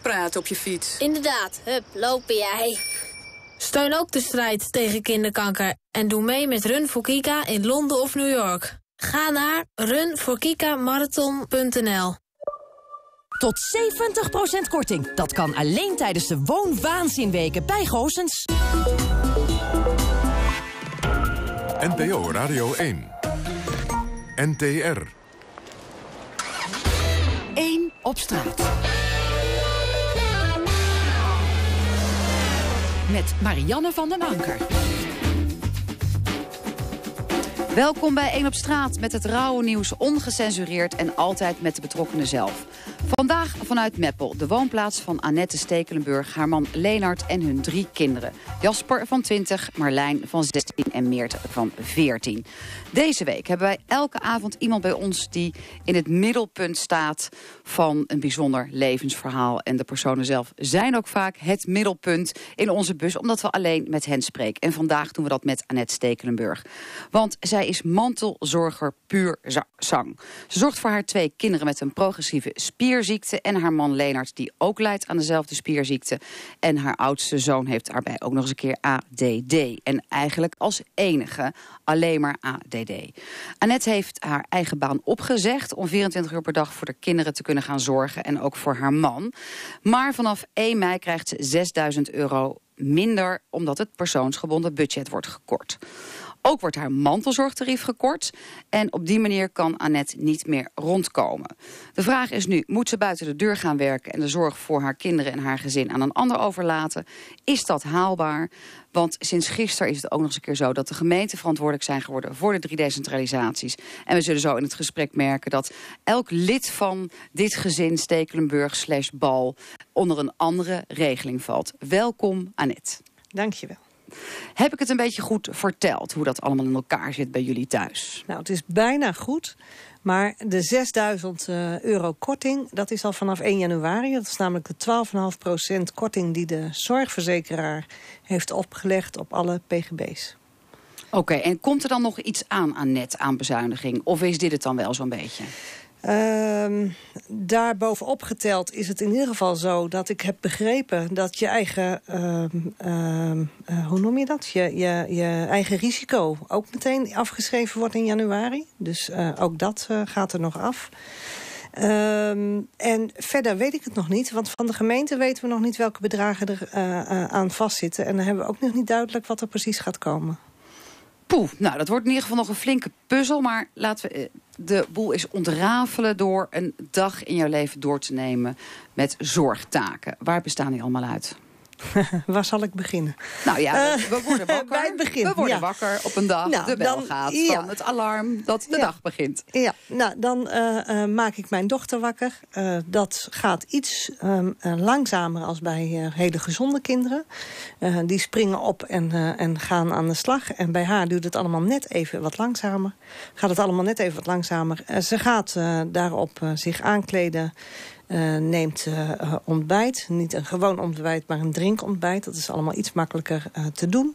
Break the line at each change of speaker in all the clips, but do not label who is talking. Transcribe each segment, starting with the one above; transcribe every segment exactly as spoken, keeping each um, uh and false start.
praten op je fiets.
Inderdaad, hup, lopen jij. Steun ook de strijd tegen kinderkanker en doe mee met Run for Kika in Londen of New York. Ga naar run for kika marathon punt n l.
Tot zeventig procent korting. Dat kan alleen tijdens de woonwaanzinweken bij Goossens.
N P O Radio één. N T R.
één op straat. Met Marianne van den Anker.
Welkom bij één op straat met het rauwe nieuws, ongecensureerd en altijd met de betrokkenen zelf. Vandaag vanuit Meppel, de woonplaats van Annette Stekelenburg, haar man Leenart en hun drie kinderen. Jasper van twintig, Marlijn van zestien en Meert van veertien. Deze week hebben wij elke avond iemand bij ons die in het middelpunt staat van een bijzonder levensverhaal. En de personen zelf zijn ook vaak het middelpunt in onze bus, omdat we alleen met hen spreken. En vandaag doen we dat met Annette Stekelenburg. Want zij is mantelzorger puur zang. Ze zorgt voor haar twee kinderen met een progressieve spierziekte en haar man Leenart die ook lijdt aan dezelfde spierziekte. En haar oudste zoon heeft daarbij ook nog eens een keer A D D. En eigenlijk als enige alleen maar A D D. Annette heeft haar eigen baan opgezegd om vierentwintig uur per dag voor de kinderen te kunnen gaan zorgen en ook voor haar man. Maar vanaf één mei krijgt ze zesduizend euro minder omdat het persoonsgebonden budget wordt gekort. Ook wordt haar mantelzorgtarief gekort en op die manier kan Annette niet meer rondkomen. De vraag is nu, moet ze buiten de deur gaan werken en de zorg voor haar kinderen en haar gezin aan een ander overlaten? Is dat haalbaar? Want sinds gisteren is het ook nog eens een keer zo dat de gemeenten verantwoordelijk zijn geworden voor de drie decentralisaties. En we zullen zo in het gesprek merken dat elk lid van dit gezin Stekelenburg slash Bal onder een andere regeling valt. Welkom Annette.
Dank je wel.
Heb ik het een beetje goed verteld hoe dat allemaal in elkaar zit bij jullie thuis?
Nou, het is bijna goed. Maar de zesduizend euro korting, dat is al vanaf één januari. Dat is namelijk de twaalf komma vijf procent korting die de zorgverzekeraar heeft opgelegd op alle P G B's.
Oké, okay, en komt er dan nog iets aan aan net aan bezuiniging? Of is dit het dan wel zo'n beetje?
Uh, daarbovenop geteld is het in ieder geval zo dat ik heb begrepen dat je eigen, uh, uh, uh, hoe noem je dat? Je, je, je eigen risico ook meteen afgeschreven wordt in januari. Dus uh, ook dat uh, gaat er nog af. Uh, en verder weet ik het nog niet, want van de gemeente weten we nog niet welke bedragen er uh, uh, aan vastzitten. En dan hebben we ook nog niet duidelijk wat er precies gaat komen.
Poeh, nou dat wordt in ieder geval nog een flinke puzzel, maar laten we de boel eens ontrafelen door een dag in jouw leven door te nemen met zorgtaken. Waar bestaan die allemaal uit?
Waar zal ik beginnen?
Nou ja, we, we worden wakker.
Bij het begin,
we worden
ja.
wakker op een dag. Nou, de bel
dan,
gaat
ja.
van het alarm dat de
ja.
dag begint.
Ja, nou dan uh, uh, maak ik mijn dochter wakker. Uh, dat gaat iets um, uh, langzamer als bij uh, hele gezonde kinderen. Uh, die springen op en, uh, en gaan aan de slag. En bij haar duurt het allemaal net even wat langzamer. Gaat het allemaal net even wat langzamer. Uh, ze gaat uh, daarop uh, zich aankleden. Uh, neemt uh, ontbijt. Niet een gewoon ontbijt, maar een drinkontbijt. Dat is allemaal iets makkelijker uh, te doen.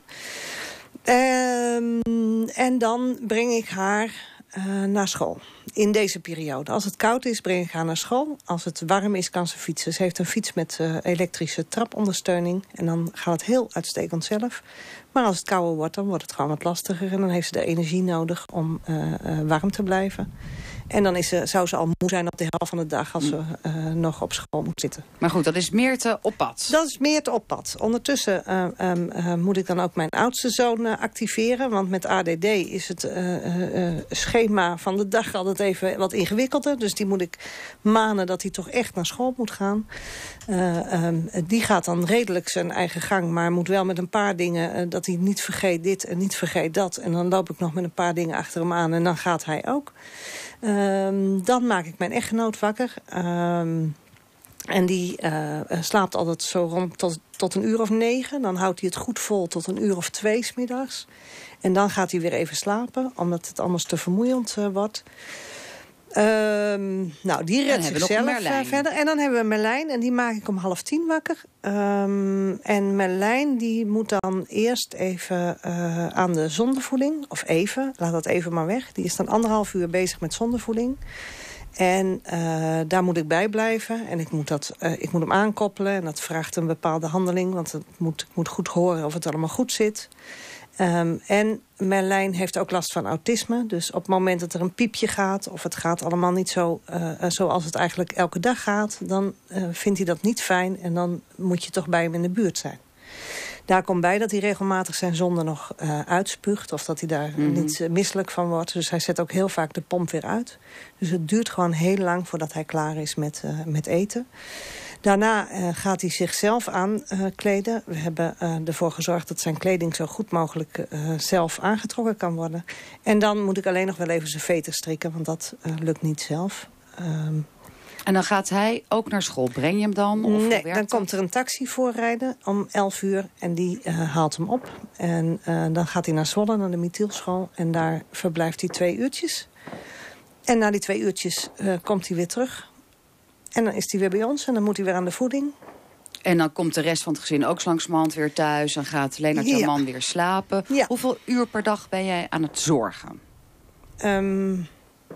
Uh, en dan breng ik haar uh, naar school. In deze periode. Als het koud is, breng ik haar naar school. Als het warm is, kan ze fietsen. Ze heeft een fiets met uh, elektrische trapondersteuning. En dan gaat het heel uitstekend zelf. Maar als het kouder wordt, dan wordt het gewoon wat lastiger. En dan heeft ze de energie nodig om uh, uh, warm te blijven. En dan is ze, zou ze al moe zijn op de helft van de dag als ze uh, nog op school moet zitten.
Maar goed, dat is Meerte op pad.
Dat is Meerte op pad. Ondertussen uh, um, uh, moet ik dan ook mijn oudste zoon uh, activeren. Want met A D D is het uh, uh, schema van de dag altijd even wat ingewikkelder. Dus die moet ik manen dat hij toch echt naar school moet gaan. Uh, um, die gaat dan redelijk zijn eigen gang. Maar moet wel met een paar dingen, uh, dat hij niet vergeet dit en niet vergeet dat. En dan loop ik nog met een paar dingen achter hem aan. En dan gaat hij ook. Um, dan maak ik mijn echtgenoot wakker. Um, en die uh, slaapt altijd zo rond tot, tot een uur of negen. Dan houdt hij het goed vol tot een uur of twee 's middags. En dan gaat hij weer even slapen, omdat het anders te vermoeiend uh, wordt. Um, nou, die redt zichzelf uh, verder. En dan hebben we Merlijn en die maak ik om half tien wakker. Um, en Merlijn die moet dan eerst even uh, aan de zondevoeding. Of even, laat dat even maar weg. Die is dan anderhalf uur bezig met zondevoeding. En uh, daar moet ik bij blijven. En ik moet, dat, uh, ik moet hem aankoppelen. En dat vraagt een bepaalde handeling. Want het moet, ik moet goed horen of het allemaal goed zit. Um, en Merlijn heeft ook last van autisme. Dus op het moment dat er een piepje gaat... of het gaat allemaal niet zo uh, zoals het eigenlijk elke dag gaat... dan uh, vindt hij dat niet fijn. En dan moet je toch bij hem in de buurt zijn. Daar komt bij dat hij regelmatig zijn zonde nog uh, uitspuugt... of dat hij daar mm-hmm. niet uh, misselijk van wordt. Dus hij zet ook heel vaak de pomp weer uit. Dus het duurt gewoon heel lang voordat hij klaar is met, uh, met eten. Daarna uh, gaat hij zichzelf aankleden. Uh, We hebben uh, ervoor gezorgd dat zijn kleding zo goed mogelijk uh, zelf aangetrokken kan worden. En dan moet ik alleen nog wel even zijn veter strikken... want dat uh, lukt niet zelf. Um,
En dan gaat hij ook naar school. Breng je hem dan? Of
nee, dan dat? komt er een taxi voorrijden om elf uur en die uh, haalt hem op. En uh, dan gaat hij naar Zwolle, naar de Mithielschool. En daar verblijft hij twee uurtjes. En na die twee uurtjes uh, komt hij weer terug. En dan is hij weer bij ons en dan moet hij weer aan de voeding.
En dan komt de rest van het gezin ook langzamerhand weer thuis. Dan gaat Leenart, jouw
ja.
man, weer slapen.
Ja.
Hoeveel uur per dag ben jij aan het zorgen?
Um,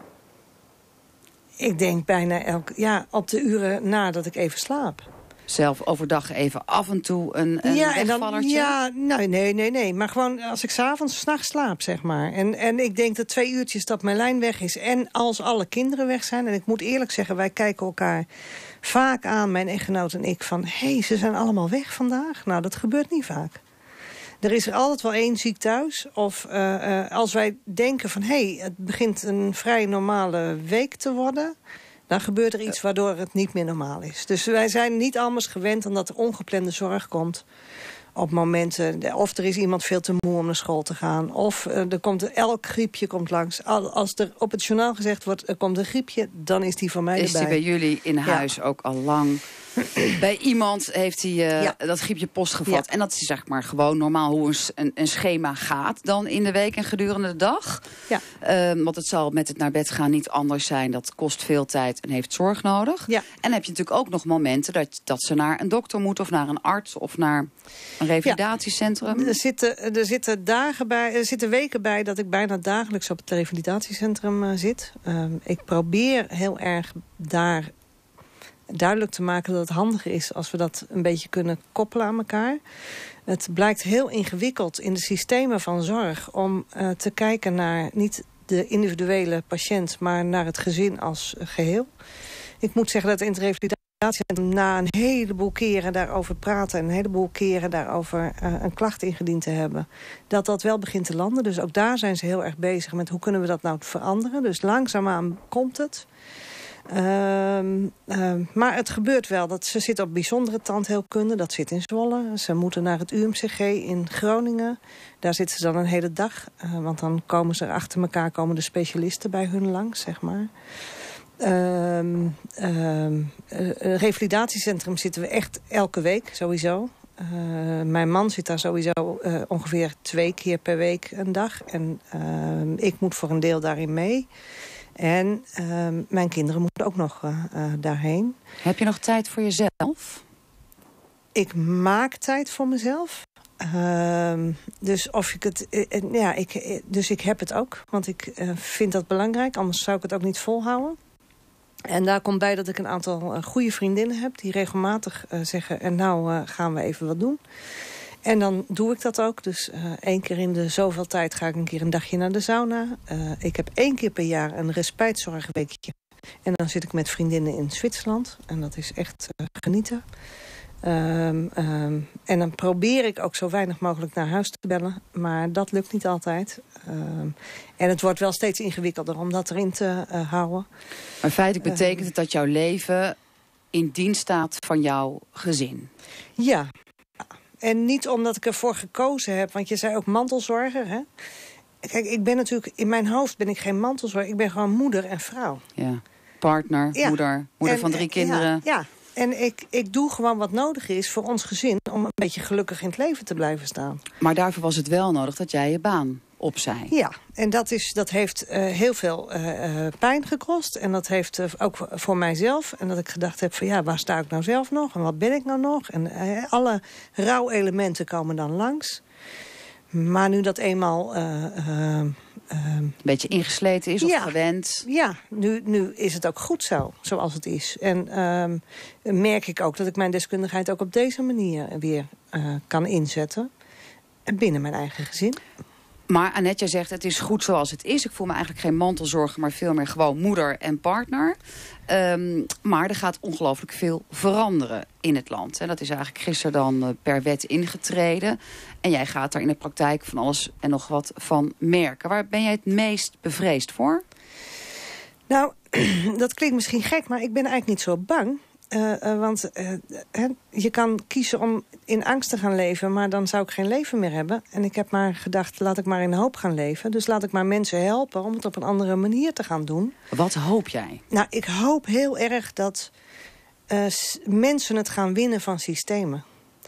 Ik denk bijna elke, ja, op de uren nadat ik even slaap.
Zelf overdag even af en toe een, een
ja,
wegvallertje?
En dan, ja, nou, nee, nee, nee. Maar gewoon als ik 's avonds, 's nachts slaap, zeg maar. En, en ik denk dat twee uurtjes dat mijn lijn weg is. En als alle kinderen weg zijn. En ik moet eerlijk zeggen, wij kijken elkaar vaak aan, mijn echtgenoot en ik, van... hé, hey, ze zijn allemaal weg vandaag. Nou, dat gebeurt niet vaak. Er is er altijd wel één ziek thuis. Of uh, uh, als wij denken van... hé, hey, het begint een vrij normale week te worden... dan gebeurt er iets waardoor het niet meer normaal is. Dus wij zijn niet anders gewend dan dat er ongeplande zorg komt... op momenten, of er is iemand veel te moe om naar school te gaan... of uh, er komt elk griepje komt langs. Als er op het journaal gezegd wordt, er komt een griepje... dan is die van mij
is
erbij.
Is die bij jullie in huis ja. ook al lang... Bij iemand heeft hij uh, ja. dat griepje post gevat. Ja. En dat is zeg maar gewoon normaal hoe een, een, een schema gaat dan in de week en gedurende de dag.
Ja.
Um, want het zal met het naar bed gaan niet anders zijn. Dat kost veel tijd en heeft zorg nodig.
Ja.
En dan heb je natuurlijk ook nog momenten dat, dat ze naar een dokter moeten... of naar een arts of naar een revalidatiecentrum.
Ja. Er, zitten, er zitten dagen bij, er zitten weken bij dat ik bijna dagelijks op het revalidatiecentrum uh, zit. Um, ik probeer heel erg daar... duidelijk te maken dat het handiger is als we dat een beetje kunnen koppelen aan elkaar. Het blijkt heel ingewikkeld in de systemen van zorg om uh, te kijken naar niet de individuele patiënt, maar naar het gezin als geheel. Ik moet zeggen dat in het revalidatiecentrum na een heleboel keren daarover praten en een heleboel keren daarover uh, een klacht ingediend te hebben, dat dat wel begint te landen. Dus ook daar zijn ze heel erg bezig met hoe kunnen we dat nou veranderen. Dus langzaamaan komt het. Uh, uh, maar het gebeurt wel. Dat ze zitten op bijzondere tandheelkunde. Dat zit in Zwolle. Ze moeten naar het U M C G in Groningen. Daar zitten ze dan een hele dag. Uh, want dan komen ze achter elkaar komen de specialisten bij hun langs, zeg maar. Uh, uh, uh, revalidatiecentrum zitten we echt elke week, sowieso. Uh, mijn man zit daar sowieso uh, ongeveer twee keer per week een dag. En uh, ik moet voor een deel daarin mee. En uh, mijn kinderen moeten ook nog uh, uh, daarheen.
Heb je nog tijd voor jezelf?
Ik maak tijd voor mezelf. Uh, dus, of ik het, uh, ja, ik, dus ik heb het ook. Want ik uh, vind dat belangrijk. Anders zou ik het ook niet volhouden. En daar komt bij dat ik een aantal uh, goede vriendinnen heb... die regelmatig uh, zeggen, en nou uh, gaan we even wat doen. En dan doe ik dat ook. Dus uh, één keer in de zoveel tijd ga ik een keer een dagje naar de sauna. Uh, ik heb één keer per jaar een respijtzorgweekje. En dan zit ik met vriendinnen in Zwitserland. En dat is echt uh, genieten. Um, um, en dan probeer ik ook zo weinig mogelijk naar huis te bellen. Maar dat lukt niet altijd. Um, en het wordt wel steeds ingewikkelder om dat erin te uh, houden.
Maar feitelijk betekent het dat jouw leven in dienst staat van jouw gezin?
Ja. En niet omdat ik ervoor gekozen heb. Want je zei ook mantelzorger, hè? Kijk, ik ben natuurlijk... In mijn hoofd ben ik geen mantelzorger. Ik ben gewoon moeder en vrouw.
Ja. Partner,
ja. moeder.
Moeder
en,
van drie kinderen.
Ja, ja. En ik, ik doe gewoon wat nodig is voor ons gezin... om een beetje gelukkig in het leven te blijven staan.
Maar daarvoor was het wel nodig dat jij je baan opzij.
Ja, en dat, is, dat heeft uh, heel veel uh, uh, pijn gekost. En dat heeft uh, ook voor mijzelf. En dat ik gedacht heb van ja, waar sta ik nou zelf nog? En wat ben ik nou nog? En uh, alle rouwelementen komen dan langs. Maar nu dat eenmaal uh, uh,
een beetje ingesleten is of
ja,
gewend.
Ja, nu, nu is het ook goed zo, zoals het is. En um, merk ik ook dat ik mijn deskundigheid ook op deze manier weer uh, kan inzetten. Binnen mijn eigen gezin.
Maar Annette zegt, het is goed zoals het is. Ik voel me eigenlijk geen mantelzorger, maar veel meer gewoon moeder en partner. Um, maar er gaat ongelooflijk veel veranderen in het land. En dat is eigenlijk gisteren dan uh, per wet ingetreden. En jij gaat daar in de praktijk van alles en nog wat van merken. Waar ben jij het meest bevreesd voor?
Nou, dat klinkt misschien gek, maar ik ben eigenlijk niet zo bang. Uh, uh, want uh, uh, je kan kiezen om in angst te gaan leven, maar dan zou ik geen leven meer hebben. En ik heb maar gedacht, laat ik maar in hoop gaan leven. Dus laat ik maar mensen helpen om het op een andere manier te gaan doen.
Wat hoop jij?
Nou, ik hoop heel erg dat uh, mensen het gaan winnen van systemen.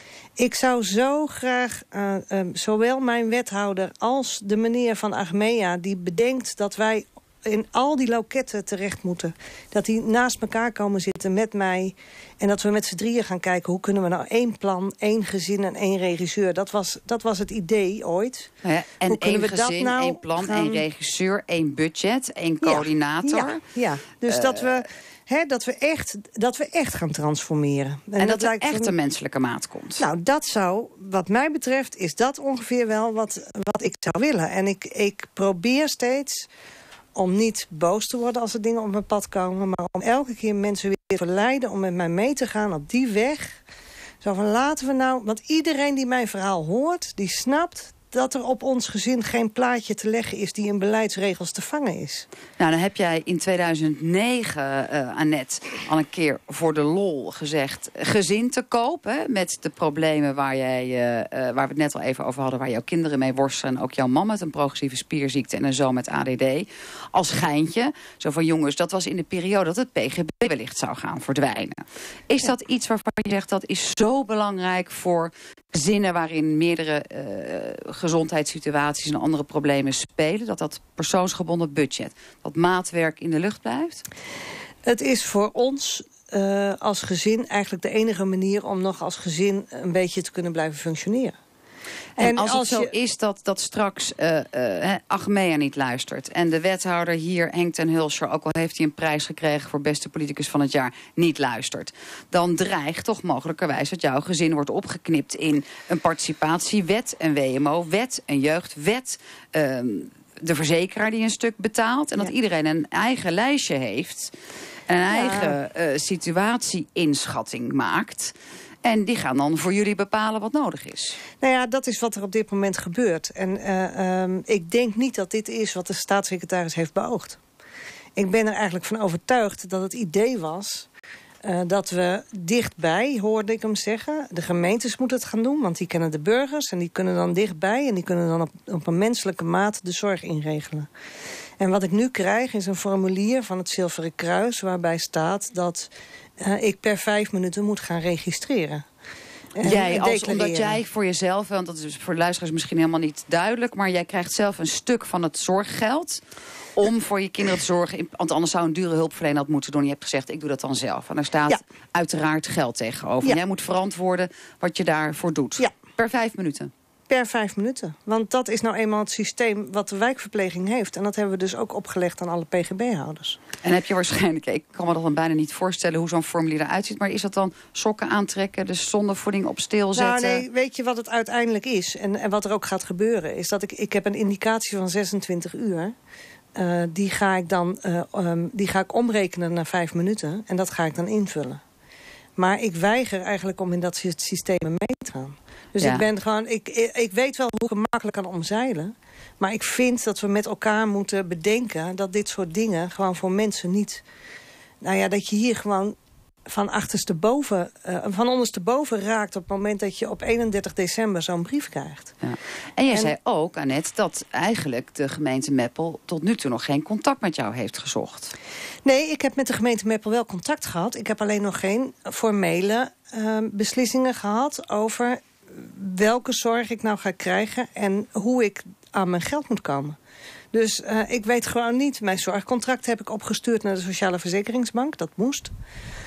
Ik zou zo graag, uh, uh, zowel mijn wethouder als de meneer van Achmea, die bedenkt dat wij in al die loketten terecht moeten. Dat die naast elkaar komen zitten met mij. En dat we met z'n drieën gaan kijken, hoe kunnen we nou één plan, één gezin en één regisseur. Dat was, dat was het idee ooit.
Nou ja, en
hoe
één gezin, nou één plan, gaan... één regisseur, één budget, één coördinator.
Ja, ja, ja. Dus uh, dat we... He, dat, we echt, dat we echt gaan transformeren.
En, en dat, dat er echt een menselijke maat komt.
Nou, dat zou, wat mij betreft, is dat ongeveer wel wat, wat ik zou willen. En ik, ik probeer steeds om niet boos te worden als er dingen op mijn pad komen, maar om elke keer mensen weer te verleiden om met mij mee te gaan op die weg. Zo van, laten we nou, want iedereen die mijn verhaal hoort, die snapt dat er op ons gezin geen plaatje te leggen is die in beleidsregels te vangen is.
Nou, dan heb jij in tweeduizend negen, uh, Annette, al een keer voor de lol gezegd gezin te kopen. Hè, met de problemen waar, jij, uh, uh, waar we het net al even over hadden, waar jouw kinderen mee worstelen. En ook jouw man met een progressieve spierziekte en een zoon met A D D. Als geintje. Zo van, jongens, dat was in de periode dat het P G B wellicht zou gaan verdwijnen. Is ja. dat iets waarvan je zegt, dat is zo belangrijk voor gezinnen waarin meerdere uh, gezondheidssituaties en andere problemen spelen, dat dat persoonsgebonden budget, dat maatwerk in de lucht blijft?
Het is voor ons uh, als gezin eigenlijk de enige manier om nog als gezin een beetje te kunnen blijven functioneren.
En, en als, als het zo je... is dat, dat straks uh, uh, Achmea niet luistert en de wethouder hier, Henk ten Hulscher, ook al heeft hij een prijs gekregen voor beste politicus van het jaar, niet luistert, dan dreigt toch mogelijkerwijs dat jouw gezin wordt opgeknipt in een participatiewet, een W M O-wet, een jeugdwet, uh, de verzekeraar die een stuk betaalt en ja. dat iedereen een eigen lijstje heeft en een ja. eigen uh, situatie-inschatting maakt. En die gaan dan voor jullie bepalen wat nodig is.
Nou ja, dat is wat er op dit moment gebeurt. En uh, um, ik denk niet dat dit is wat de staatssecretaris heeft beoogd. Ik ben er eigenlijk van overtuigd dat het idee was uh, dat we dichtbij, hoorde ik hem zeggen, de gemeentes moeten het gaan doen, want die kennen de burgers en die kunnen dan dichtbij en die kunnen dan op, op een menselijke maat de zorg inregelen. En wat ik nu krijg is een formulier van het Zilveren Kruis waarbij staat dat uh, ik per vijf minuten moet gaan registreren. En
jij, als, omdat jij voor jezelf, want dat is voor luisteraars misschien helemaal niet duidelijk, maar jij krijgt zelf een stuk van het zorggeld om voor je kinderen te zorgen, want anders zou een dure hulpverlener dat moeten doen. Je hebt gezegd, ik doe dat dan zelf. En daar staat ja. uiteraard geld tegenover. Ja. En jij moet verantwoorden wat je daarvoor doet. Ja. Per vijf minuten.
Per vijf minuten. Want dat is nou eenmaal het systeem wat de wijkverpleging heeft. En dat hebben we dus ook opgelegd aan alle P G B-houders.
En heb je waarschijnlijk, ik kan me dat dan bijna niet voorstellen hoe zo'n formulier eruit ziet, maar is dat dan sokken aantrekken, dus zondevoeding op stil zetten?
Nou nee, weet je wat het uiteindelijk is? En, en wat er ook gaat gebeuren, is dat ik, ik heb een indicatie van zesentwintig uur. Uh, die ga ik dan uh, um, die ga ik omrekenen naar vijf minuten. En dat ga ik dan invullen. Maar ik weiger eigenlijk om in dat systeem mee te gaan. Dus ja. ik ben gewoon, ik, ik weet wel hoe ik het makkelijk kan omzeilen. Maar ik vind dat we met elkaar moeten bedenken dat dit soort dingen gewoon voor mensen niet. Nou ja, dat je hier gewoon van achtersteboven, uh, van ondersteboven raakt op het moment dat je op eenendertig december zo'n brief krijgt.
Ja. En jij en, zei ook, Annette, dat eigenlijk de gemeente Meppel tot nu toe nog geen contact met jou heeft gezocht.
Nee, ik heb met de gemeente Meppel wel contact gehad. Ik heb alleen nog geen formele uh, beslissingen gehad over welke zorg ik nou ga krijgen en hoe ik aan mijn geld moet komen. Dus uh, ik weet gewoon niet. Mijn zorgcontract heb ik opgestuurd naar de Sociale Verzekeringsbank. Dat moest.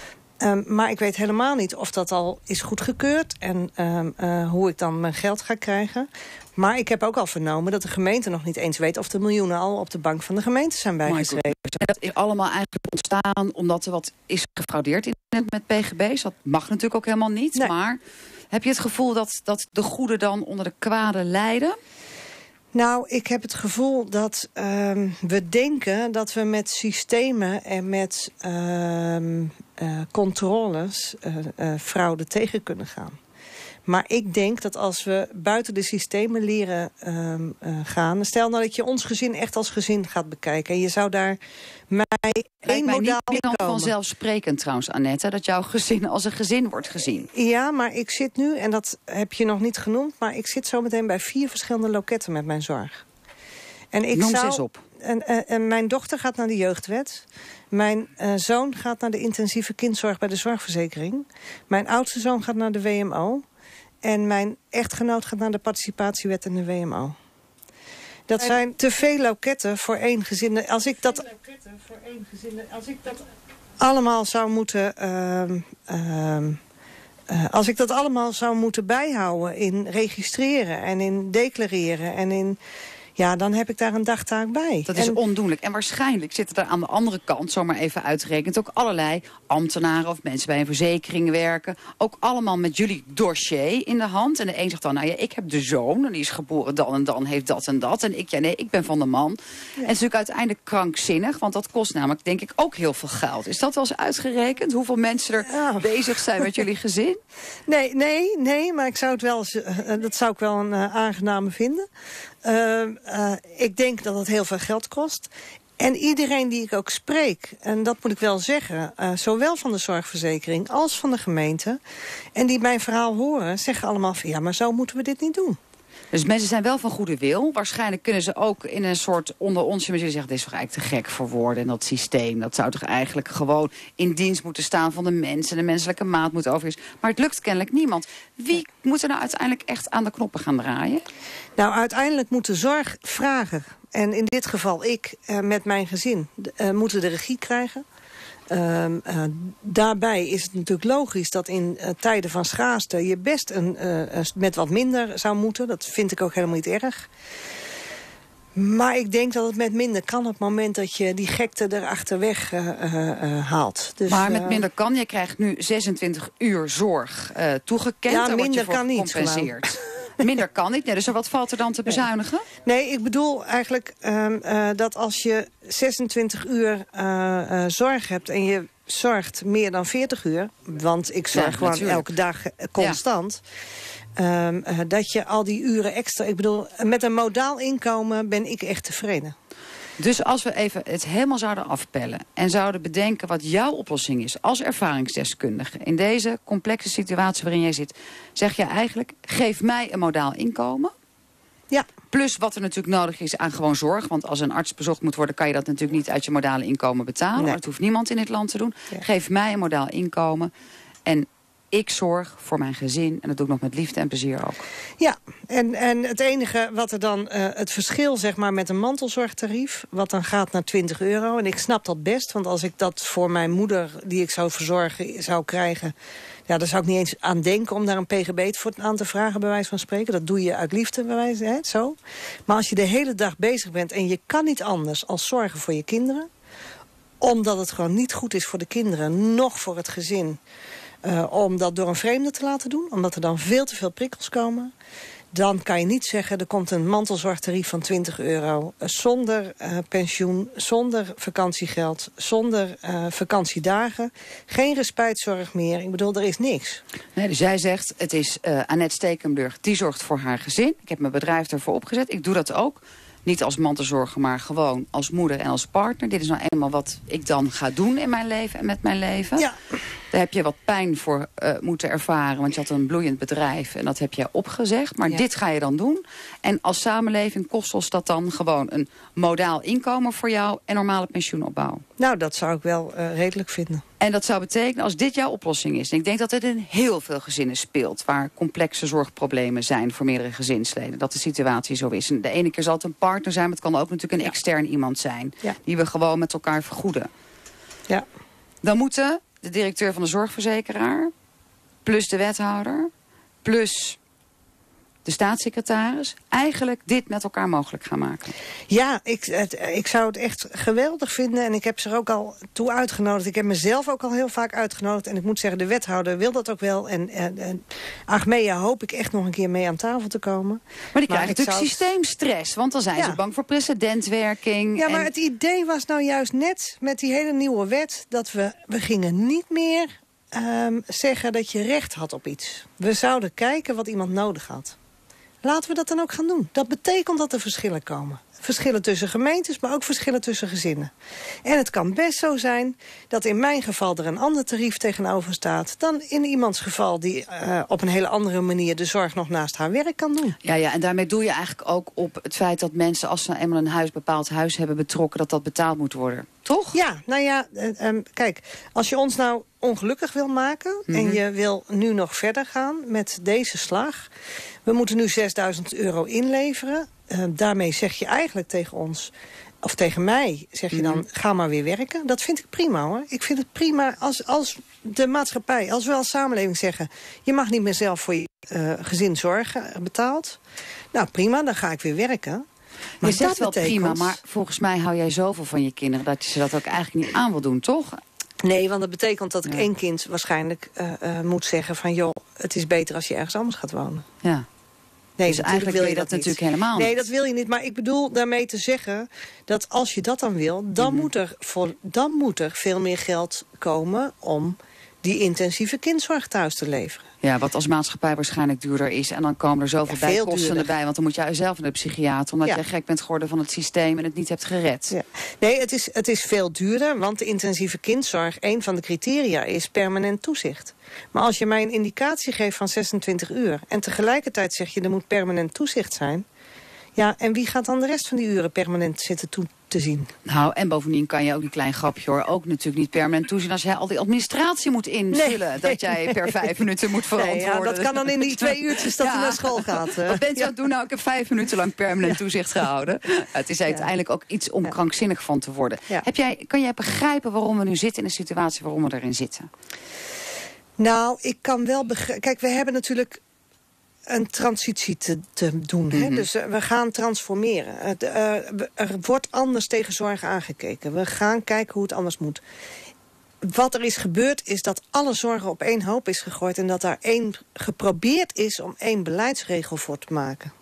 Um, maar ik weet helemaal niet of dat al is goedgekeurd en um, uh, hoe ik dan mijn geld ga krijgen. Maar ik heb ook al vernomen dat de gemeente nog niet eens weet of de miljoenen al op de bank van de gemeente zijn bijgeschreven.
Dat is allemaal eigenlijk ontstaan omdat er wat is gefraudeerd in met P G B's. Dat mag natuurlijk ook helemaal niet. Nee. Maar heb je het gevoel dat, dat de goede dan onder de kwade lijden?
Nou, ik heb het gevoel dat uh, we denken dat we met systemen en met uh, uh, controles uh, uh, fraude tegen kunnen gaan. Maar ik denk dat als we buiten de systemen leren uh, uh, gaan... stel nou dat je ons gezin echt als gezin gaat bekijken... en je zou daar mij één modaal
niet meer dan
komen.
Vanzelfsprekend trouwens, Annette... dat jouw gezin als een gezin wordt gezien.
Ja, maar ik zit nu, en dat heb je nog niet genoemd... maar ik zit zo meteen bij vier verschillende loketten met mijn zorg. En ik
Noem
zou,
ze eens op.
En, en, en mijn dochter gaat naar de jeugdwet. Mijn uh, zoon gaat naar de intensieve kindzorg bij de zorgverzekering. Mijn oudste zoon gaat naar de W M O... En mijn echtgenoot gaat naar de participatiewet en de W M O. Dat zijn te veel loketten voor één gezin. Als ik dat, als ik dat allemaal zou moeten... Uh, uh, uh, als ik dat allemaal zou moeten bijhouden in registreren en in declareren en in... Ja, dan heb ik daar een dagtaak bij.
Dat is en... ondoenlijk. En waarschijnlijk zitten er aan de andere kant, zomaar even uitgerekend... ook allerlei ambtenaren of mensen bij een verzekering werken. Ook allemaal met jullie dossier in de hand. En de een zegt dan, nou ja, ik heb de zoon... en die is geboren dan en dan, heeft dat en dat. En ik, ja nee, ik ben van de man. Ja. En het is natuurlijk uiteindelijk krankzinnig... want dat kost namelijk, denk ik, ook heel veel geld. Is dat wel eens uitgerekend? Hoeveel mensen er ja. bezig zijn met jullie gezin?
Nee, nee, nee, maar ik zou het wel, uh, dat zou ik wel een uh, aangename vinden... Uh, uh, ik denk dat het heel veel geld kost. En iedereen die ik ook spreek, en dat moet ik wel zeggen... Uh, zowel van de zorgverzekering als van de gemeente... en die mijn verhaal horen, zeggen allemaal van... ja, maar zo moeten we dit niet doen.
Dus mensen zijn wel van goede wil. Waarschijnlijk kunnen ze ook in een soort onder ons... maar zeggen, dit is toch eigenlijk te gek voor woorden. En dat systeem, dat zou toch eigenlijk gewoon in dienst moeten staan van de mensen. De menselijke maat moet overheersen. Maar het lukt kennelijk niemand. Wie moet er nou uiteindelijk echt aan de knoppen gaan draaien?
Nou, uiteindelijk moet de zorg vragen. En in dit geval ik uh, met mijn gezin uh, moeten de regie krijgen. Uh, uh, daarbij is het natuurlijk logisch dat in uh, tijden van schaarste... je best een, uh, met wat minder zou moeten. Dat vind ik ook helemaal niet erg. Maar ik denk dat het met minder kan op het moment dat je die gekte erachterweg uh, uh, uh, haalt. Dus,
maar met minder kan, je krijgt nu zesentwintig uur zorg uh, toegekend.
Ja,
en
minder
wordt je voor
kan niet.
Gecompenseerd. Minder kan niet. Nee, dus wat valt er dan te bezuinigen?
Nee, nee ik bedoel eigenlijk um, uh, dat als je zesentwintig uur uh, uh, zorg hebt... en je zorgt meer dan veertig uur... want ik zorg ja, gewoon natuurlijk. elke dag constant... Ja. Um, uh, dat je al die uren extra... Ik bedoel, met een modaal inkomen ben ik echt tevreden.
Dus als we even het helemaal zouden afpellen... en zouden bedenken wat jouw oplossing is als ervaringsdeskundige... in deze complexe situatie waarin jij zit... zeg je eigenlijk, geef mij een modaal inkomen...
Ja.
Plus wat er natuurlijk nodig is aan gewoon zorg. Want als een arts bezocht moet worden... kan je dat natuurlijk niet uit je modale inkomen betalen. Nee. Dat hoeft niemand in dit land te doen. Ja. Geef mij een modaal inkomen. En ik zorg voor mijn gezin. En dat doe ik nog met liefde en plezier ook.
Ja, en, en het enige wat er dan... Uh, het verschil zeg maar met een mantelzorgtarief... wat dan gaat naar twintig euro. En ik snap dat best. Want als ik dat voor mijn moeder... die ik zou verzorgen, zou krijgen... ja, daar zou ik niet eens aan denken om daar een P G B voor aan te vragen, bij wijze van spreken. Dat doe je uit liefde, bij wijze, hè, zo. Maar als je de hele dag bezig bent en je kan niet anders als zorgen voor je kinderen... omdat het gewoon niet goed is voor de kinderen, noch voor het gezin... Uh, om dat door een vreemde te laten doen, omdat er dan veel te veel prikkels komen... dan kan je niet zeggen, er komt een mantelzorgtarief van twintig euro... Uh, zonder uh, pensioen, zonder vakantiegeld, zonder uh, vakantiedagen... geen respijtzorg meer. Ik bedoel, er is niks.
Nee, dus jij zegt, het is uh, Annette Stekelenburg, die zorgt voor haar gezin. Ik heb mijn bedrijf ervoor opgezet, ik doe dat ook. Niet als mantelzorger, maar gewoon als moeder en als partner. Dit is nou eenmaal wat ik dan ga doen in mijn leven en met mijn leven.
Ja.
Daar heb je wat pijn voor uh, moeten ervaren. Want je had een bloeiend bedrijf en dat heb je opgezegd. Maar ja. dit ga je dan doen. En als samenleving kost ons dat dan gewoon een modaal inkomen voor jou... en normale pensioenopbouw.
Nou, dat zou ik wel uh, redelijk vinden.
En dat zou betekenen, als dit jouw oplossing is... en ik denk dat het in heel veel gezinnen speelt... waar complexe zorgproblemen zijn voor meerdere gezinsleden... dat de situatie zo is. En de ene keer zal het een partner zijn... maar het kan ook natuurlijk een ja. extern iemand zijn... Ja. die we gewoon met elkaar vergoeden.
Ja.
Dan moeten de directeur van de zorgverzekeraar, plus de wethouder, plus de staatssecretaris, eigenlijk dit met elkaar mogelijk gaan maken.
Ja, ik, het, ik zou het echt geweldig vinden. En ik heb ze er ook al toe uitgenodigd. Ik heb mezelf ook al heel vaak uitgenodigd. En ik moet zeggen, de wethouder wil dat ook wel. En, en, en Achmea hoop ik echt nog een keer mee aan tafel te komen.
Maar die krijgen natuurlijk het... systeemstress. Want dan zijn ja. ze bang voor precedentwerking.
Ja,
en...
maar het idee was nou juist net met die hele nieuwe wet, dat we, we gingen niet meer um, zeggen dat je recht had op iets. We zouden kijken wat iemand nodig had. Laten we dat dan ook gaan doen. Dat betekent dat er verschillen komen. Verschillen tussen gemeentes, maar ook verschillen tussen gezinnen. En het kan best zo zijn dat in mijn geval er een ander tarief tegenover staat dan in iemands geval die uh, op een hele andere manier de zorg nog naast haar werk kan doen.
Ja, ja, en daarmee doe je eigenlijk ook op het feit dat mensen, als ze eenmaal een huis, bepaald huis hebben betrokken, dat dat betaald moet worden. Toch?
Ja, nou ja, uh, um, kijk, als je ons nou ongelukkig wil maken, mm-hmm. en je wil nu nog verder gaan met deze slag. We moeten nu zesduizend euro inleveren. Uh, daarmee zeg je eigenlijk tegen ons, of tegen mij, zeg je dan, mm-hmm. ga maar weer werken. Dat vind ik prima hoor. Ik vind het prima als, als de maatschappij, als we als samenleving zeggen, je mag niet meer zelf voor je uh, gezin zorgen, betaald. Nou prima, dan ga ik weer werken.
Maar je zegt wel betekent... prima, maar volgens mij hou jij zoveel van je kinderen dat je ze dat ook eigenlijk niet aan wil doen, toch?
Nee, want dat betekent dat ik
ja.
één kind waarschijnlijk uh, uh, moet zeggen van, joh, het is beter als je ergens anders gaat wonen.
Ja.
Nee,
dus eigenlijk wil je dat, dat natuurlijk helemaal
niet.
niet.
Nee, dat wil je niet. Maar ik bedoel daarmee te zeggen dat als je dat dan wil, dan, mm-hmm. moet, er voor, dan moet er veel meer geld komen om die intensieve kindzorg thuis te leveren.
Ja, wat als maatschappij waarschijnlijk duurder is. En dan komen er zoveel ja, bijkosten erbij. Want dan moet jij zelf naar de psychiater, omdat ja. jij gek bent geworden van het systeem en het niet hebt gered.
Ja. Nee, het is, het is veel duurder, want de intensieve kindzorg, een van de criteria is permanent toezicht. Maar als je mij een indicatie geeft van zesentwintig uur... en tegelijkertijd zeg je, er moet permanent toezicht zijn... ja, en wie gaat dan de rest van die uren permanent zitten toe te zien?
Nou, en bovendien kan je ook een klein grapje hoor... ook natuurlijk niet permanent toezien als jij al die administratie moet invullen... Nee, dat jij nee, per vijf minuten moet verantwoorden. Nee,
ja, dat kan dan in die twee uurtjes dat ja. hij naar school gaat.
Wat bent je aan het doen? Nou, ik heb vijf minuten lang permanent ja. toezicht gehouden. Het is uiteindelijk ook iets om ja. krankzinnig van te worden. Ja. Heb jij, kan jij begrijpen waarom we nu zitten in de situatie waarom we erin zitten?
Nou, ik kan wel begrijpen. Kijk, we hebben natuurlijk een transitie te, te doen. Mm-hmm. Hè? Dus uh, we gaan transformeren. Uh, uh, er wordt anders tegen zorg aangekeken. We gaan kijken hoe het anders moet. Wat er is gebeurd is dat alle zorgen op één hoop is gegooid... en dat daar één geprobeerd is om één beleidsregel voor te maken.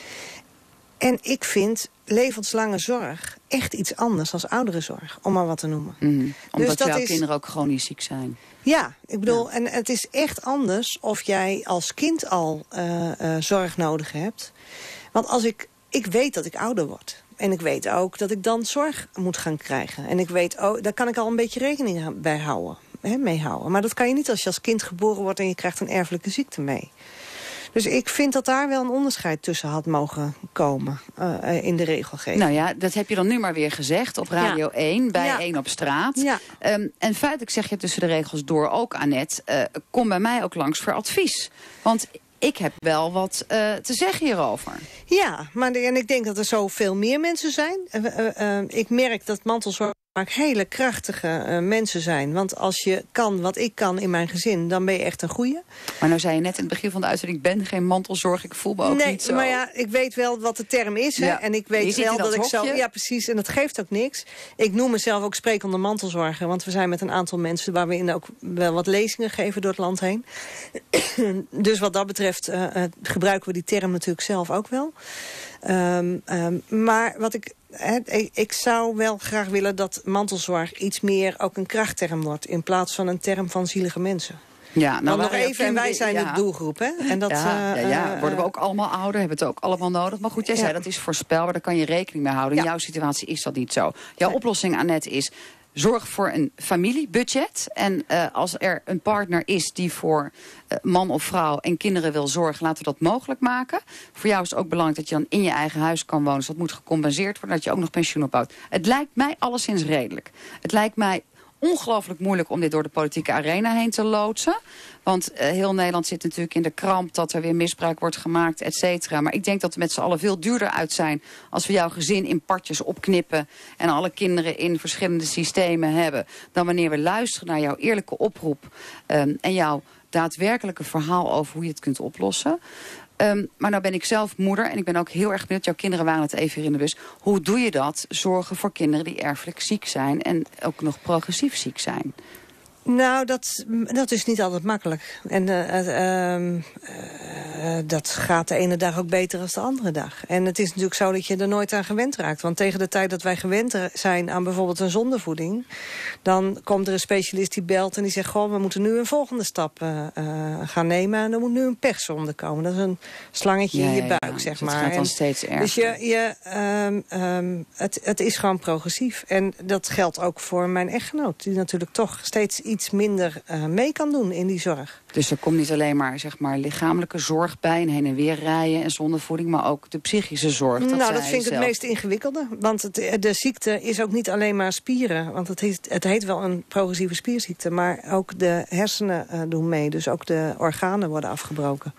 En ik vind levenslange zorg echt iets anders dan ouderenzorg, om maar wat te noemen.
Mm, omdat dus dat jouw
is...
kinderen ook chronisch ziek zijn.
Ja, ik bedoel, ja. en het is echt anders of jij als kind al uh, uh, zorg nodig hebt. Want als ik, ik weet dat ik ouder word. En ik weet ook dat ik dan zorg moet gaan krijgen. En ik weet ook, daar kan ik al een beetje rekening bij houden, hè, mee houden. Maar dat kan je niet als je als kind geboren wordt en je krijgt een erfelijke ziekte mee. Dus ik vind dat daar wel een onderscheid tussen had mogen komen uh, in de regelgeving.
Nou ja, dat heb je dan nu maar weer gezegd op Radio ja. één, bij ja. één op straat. Ja. Um, en feitelijk zeg je tussen de regels door ook, Annette, uh, kom bij mij ook langs voor advies. Want ik heb wel wat uh, te zeggen hierover.
Ja, maar de, en ik denk dat er zoveel meer mensen zijn. Uh, uh, uh, ik merk dat mantelzorg hele krachtige uh, mensen zijn. Want als je kan wat ik kan in mijn gezin, dan ben je echt een goeie.
Maar nou zei je net in het begin van de uitzending, ik ben geen mantelzorg, ik voel me ook
nee,
niet zo.
Maar ja, ik weet wel wat de term is. Hè? Ja. En ik weet wel dat, dat ik zo... Ja, precies. En dat geeft ook niks. Ik noem mezelf ook sprekende mantelzorger. Want we zijn met een aantal mensen waar we in ook wel wat lezingen geven door het land heen. Dus wat dat betreft uh, uh, gebruiken we die term natuurlijk zelf ook wel. Um, um, maar wat ik... He, ik zou wel graag willen dat mantelzorg iets meer ook een krachtterm wordt... in plaats van een term van zielige mensen.
Ja, nou
nog even, en wij zijn ja. de doelgroep, hè? En dat,
ja,
uh,
ja, ja, worden we ook allemaal ouder, hebben het ook allemaal nodig. Maar goed, jij ja. zei dat is voorspelbaar, daar kan je rekening mee houden. In ja. jouw situatie is dat niet zo. Jouw nee. oplossing, Annette, is... zorg voor een familiebudget. En uh, als er een partner is die voor uh, man of vrouw en kinderen wil zorgen, laten we dat mogelijk maken. Voor jou is het ook belangrijk dat je dan in je eigen huis kan wonen. Dus dat moet gecompenseerd worden, dat je ook nog pensioen opbouwt. Het lijkt mij alleszins redelijk. Het lijkt mij ongelooflijk moeilijk om dit door de politieke arena heen te loodsen. Want uh, heel Nederland zit natuurlijk in de kramp dat er weer misbruik wordt gemaakt, et cetera. Maar ik denk dat we met z'n allen veel duurder uit zijn als we jouw gezin in partjes opknippen en alle kinderen in verschillende systemen hebben, dan wanneer we luisteren naar jouw eerlijke oproep um, en jouw daadwerkelijke verhaal over hoe je het kunt oplossen. Um, maar nou ben ik zelf moeder en ik ben ook heel erg benieuwd. Jouw kinderen waren het even in de bus. Hoe doe je dat? Zorgen voor kinderen die erfelijk ziek zijn en ook nog progressief ziek zijn.
Nou, dat, dat is niet altijd makkelijk. En uh, uh, uh, uh, dat gaat de ene dag ook beter dan de andere dag. En het is natuurlijk zo dat je er nooit aan gewend raakt. Want tegen de tijd dat wij gewend zijn aan bijvoorbeeld een zondevoeding, dan komt er een specialist die belt en die zegt, goh, we moeten nu een volgende stap uh, uh, gaan nemen. En er moet nu een perszonde komen. Dat is een slangetje ja, in je buik, ja, ja. zeg
dus
maar.
Het gaat dan steeds erger.
Dus je, je, um, um, het, het is gewoon progressief. En dat geldt ook voor mijn echtgenoot, die natuurlijk toch steeds iets minder uh, mee kan doen in die zorg.
Dus er komt niet alleen maar, zeg maar lichamelijke zorg bij en heen en weer rijden en zondevoeding, maar ook de psychische zorg. Dat
nou, dat vind ik zelf. Het meest ingewikkelde. Want het, de ziekte is ook niet alleen maar spieren. Want het heet, het heet wel een progressieve spierziekte. Maar ook de hersenen uh, doen mee. Dus ook de organen worden afgebroken.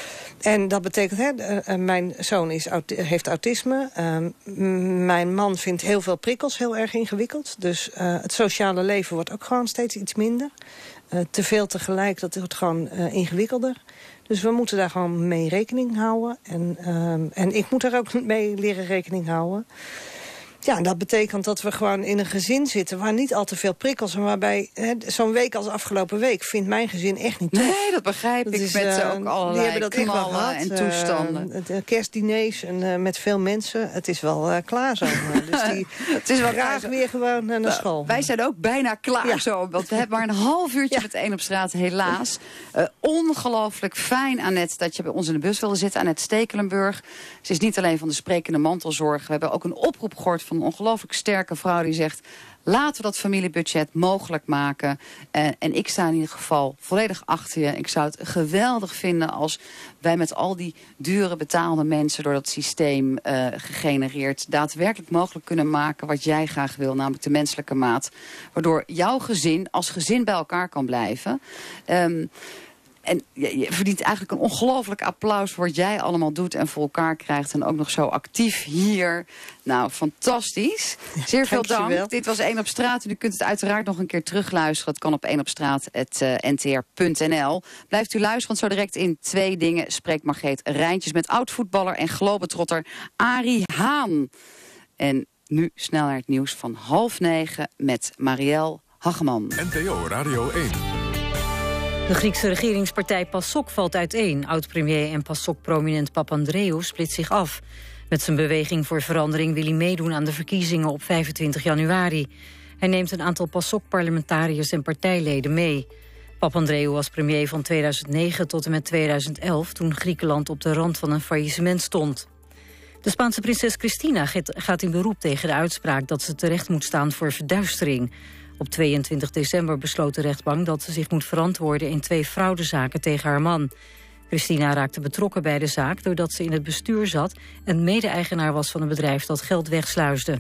En dat betekent, hè, uh, mijn zoon is, heeft autisme. Uh, mijn man vindt heel veel prikkels heel erg ingewikkeld. Dus uh, het sociale leven wordt ook gewoon steeds iets minder. Uh, te veel tegelijk, dat wordt gewoon uh, ingewikkelder. Dus we moeten daar gewoon mee rekening houden. En, uh, en ik moet daar ook mee leren rekening houden. Ja, en dat betekent dat we gewoon in een gezin zitten waar niet al te veel prikkels, en waarbij zo'n week als afgelopen week vindt mijn gezin echt niet toe.
Nee, dat begrijp dat ik. Is, met uh, ook allerlei die hebben dat echt wel gehad. En toestanden. Uh,
de kerstdiners en uh, met veel mensen. Het is wel uh, klaar zo. Dus die
het is wel
graag
klaar.
weer gewoon naar nou, school.
Wij zijn ook bijna klaar ja. zo. Want we hebben maar een half uurtje ja. met één op straat, helaas. Uh, ongelooflijk fijn, Annette, dat je bij ons in de bus wilde zitten. Annette Stekelenburg. Ze is niet alleen van de sprekende mantelzorg. We hebben ook een oproep gehoord van een ongelooflijk sterke vrouw die zegt, laten we dat familiebudget mogelijk maken. Uh, en ik sta in ieder geval volledig achter je. Ik zou het geweldig vinden als wij met al die dure betaalde mensen door dat systeem uh, gegenereerd daadwerkelijk mogelijk kunnen maken wat jij graag wil, namelijk de menselijke maat. Waardoor jouw gezin als gezin bij elkaar kan blijven. Um, En je, je verdient eigenlijk een ongelooflijk applaus voor wat jij allemaal doet en voor elkaar krijgt. En ook nog zo actief hier. Nou, fantastisch. Zeer veel dank. Dankjewel. Dit was één op straat. U kunt het uiteraard nog een keer terugluisteren. Het kan op één op straat punt n t r punt n l. Blijft u luisteren, want zo direct in Twee Dingen spreekt Margreet Rijntjes met oud-voetballer en globetrotter Arie Haan. En nu snel naar het nieuws van half negen met Marielle Hageman.
N P O Radio één.
De Griekse regeringspartij PASOK valt uiteen. Oud-premier en PASOK-prominent Papandreou split zich af. Met zijn beweging voor verandering wil hij meedoen aan de verkiezingen op vijfentwintig januari. Hij neemt een aantal PASOK-parlementariërs en partijleden mee. Papandreou was premier van tweeduizend negen tot en met tweeduizend elf... toen Griekenland op de rand van een faillissement stond. De Spaanse prinses Cristina gaat in beroep tegen de uitspraak dat ze terecht moet staan voor verduistering. Op tweeëntwintig december besloot de rechtbank dat ze zich moet verantwoorden in twee fraudezaken tegen haar man. Cristina raakte betrokken bij de zaak doordat ze in het bestuur zat en mede-eigenaar was van een bedrijf dat geld wegsluisde.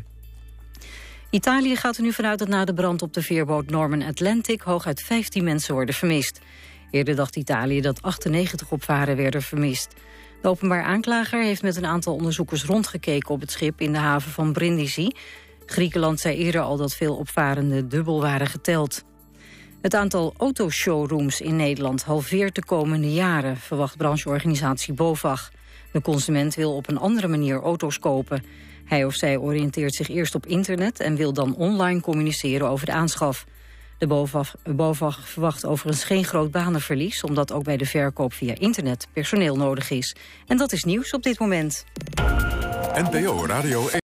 Italië gaat er nu vanuit dat na de brand op de veerboot Norman Atlantic hooguit vijftien mensen worden vermist. Eerder dacht Italië dat achtennegentig opvaren werden vermist. De openbaar aanklager heeft met een aantal onderzoekers rondgekeken op het schip in de haven van Brindisi. Griekenland zei eerder al dat veel opvarenden dubbel waren geteld. Het aantal autoshowrooms in Nederland halveert de komende jaren, verwacht brancheorganisatie BOVAG. De consument wil op een andere manier auto's kopen. Hij of zij oriënteert zich eerst op internet en wil dan online communiceren over de aanschaf. De BOVAG, BOVAG verwacht overigens geen groot banenverlies, omdat ook bij de verkoop via internet personeel nodig is. En dat is nieuws op dit moment.
N P O Radio één.